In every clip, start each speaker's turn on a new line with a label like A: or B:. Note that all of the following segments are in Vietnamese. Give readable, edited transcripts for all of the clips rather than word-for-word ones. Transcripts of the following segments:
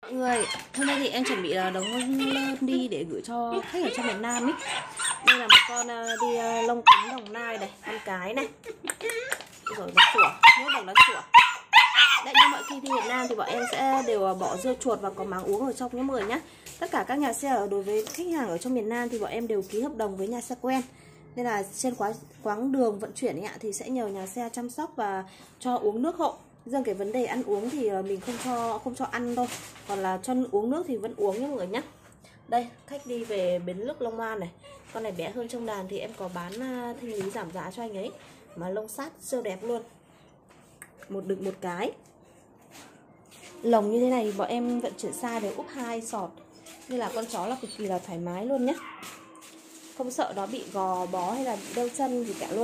A: mọi người, hôm nay thì em chuẩn bị là đóng lơn đi để gửi cho khách ở trong miền Nam ý. Đây là một con đi lông cánh Đồng Nai này, con cái này. Rồi nó sủa, nước đồng nó sủa. Đấy, như mọi khi đi Việt Nam thì bọn em sẽ đều bỏ dưa chuột và có máng uống ở trong nhé mọi người nhé. Tất cả các nhà xe ở đối với khách hàng ở trong miền Nam thì bọn em đều ký hợp đồng với nhà xe quen. Nên là trên quãng đường vận chuyển ấy ạ, thì sẽ nhờ nhà xe chăm sóc và cho uống nước hộ. Riêng cái vấn đề ăn uống thì mình không cho ăn đâu, còn là cho uống nước thì vẫn uống nhé mọi người nhé. Đây, khách đi về bến lức Long An này. Con này bé hơn trong đàn thì em có bán thanh lý giảm giá cho anh ấy. Mà lông sát siêu đẹp luôn. Một đực một cái. Lồng như thế này bọn em vận chuyển xa đều úp 2 sọt. Nên là con chó là cực kỳ là thoải mái luôn nhé. Không sợ nó bị gò bó hay là đau chân gì cả luôn.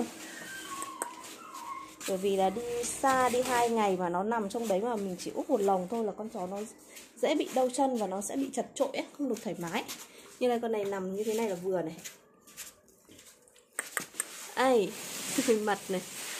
A: Bởi vì là đi xa, đi 2 ngày mà nó nằm trong đấy mà mình chỉ úp một lồng thôi là con chó nó dễ bị đau chân và nó sẽ bị chật chội ấy, không được thoải mái. Như này con này nằm như thế này là vừa này. Ai, mặt này.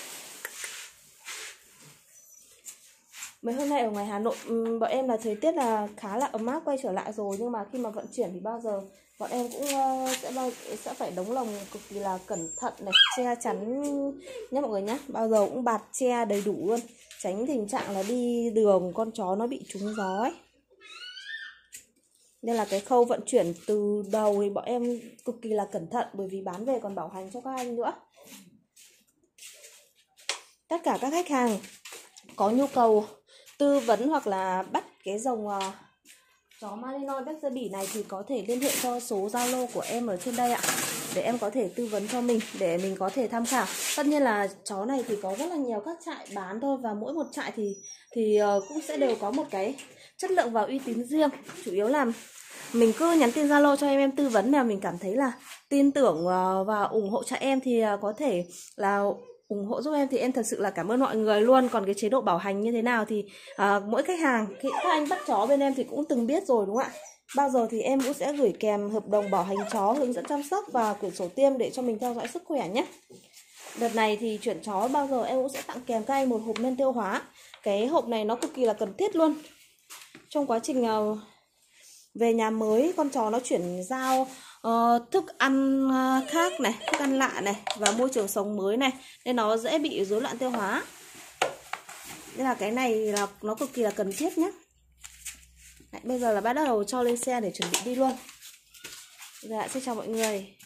A: Mấy hôm nay ở ngoài Hà Nội bọn em là thời tiết là khá là ấm áp quay trở lại rồi, nhưng mà khi mà vận chuyển thì bao giờ bọn em cũng sẽ phải đóng lồng cực kỳ là cẩn thận này, che chắn nhé mọi người nhé. Bao giờ cũng bạt che đầy đủ luôn, tránh tình trạng là đi đường con chó nó bị trúng gió ấy. Nên là cái khâu vận chuyển từ đầu thì bọn em cực kỳ là cẩn thận, bởi vì bán về còn bảo hành cho các anh nữa. Tất cả các khách hàng có nhu cầu tư vấn hoặc là bắt cái dòng chó Malinois Beagle Bỉ này thì có thể liên hệ cho số Zalo của em ở trên đây ạ, để em có thể tư vấn cho mình, để mình có thể tham khảo. Tất nhiên là chó này thì có rất là nhiều các trại bán thôi, và mỗi một trại thì cũng sẽ đều có một cái chất lượng và uy tín riêng. Chủ yếu là mình cứ nhắn tin Zalo cho em tư vấn, mà mình cảm thấy là tin tưởng và ủng hộ cho em thì có thể là ủng hộ giúp em, thì em thật sự là cảm ơn mọi người luôn. Còn cái chế độ bảo hành như thế nào thì mỗi khách hàng, các anh bắt chó bên em thì cũng từng biết rồi đúng không ạ. Bao giờ thì em cũng sẽ gửi kèm hợp đồng bảo hành chó, hướng dẫn chăm sóc và quyển sổ tiêm để cho mình theo dõi sức khỏe nhé. Đợt này thì chuyển chó bao giờ em cũng sẽ tặng kèm các anh một hộp men tiêu hóa. Cái hộp này nó cực kỳ là cần thiết luôn. Trong quá trình về nhà mới, con chó nó chuyển giao thức ăn khác này, thức ăn lạ này, và môi trường sống mới này, nên nó dễ bị rối loạn tiêu hóa. Nên là cái này là nó cực kỳ là cần thiết nhé. Đấy, bây giờ là bắt đầu cho lên xe để chuẩn bị đi luôn. Dạ, xin chào mọi người.